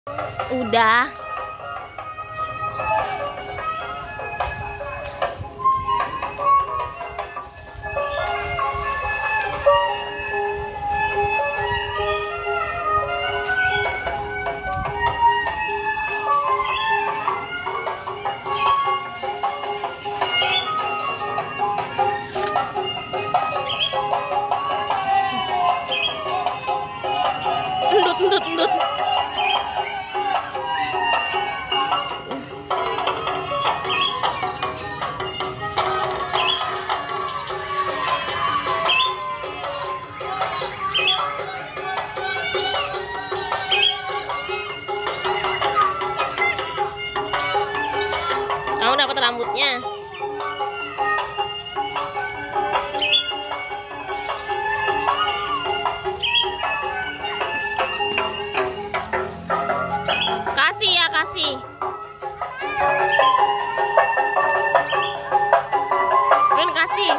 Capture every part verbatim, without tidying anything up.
Udah. Endut, endut, endut. Kamu dapat rambutnya. Kasih ya, kasih. Rin, kasih.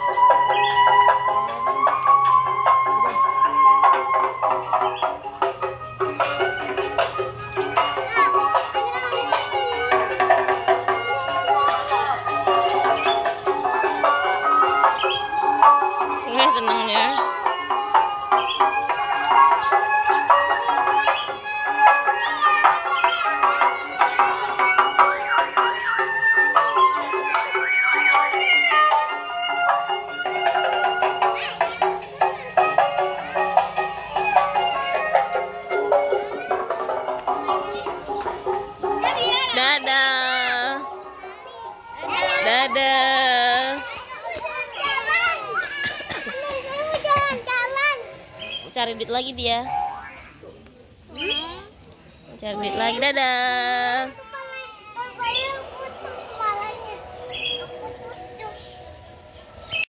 Gue senengnya. Dadah. Dadah. Cari duit lagi dia. Cari duit lagi. Dadah.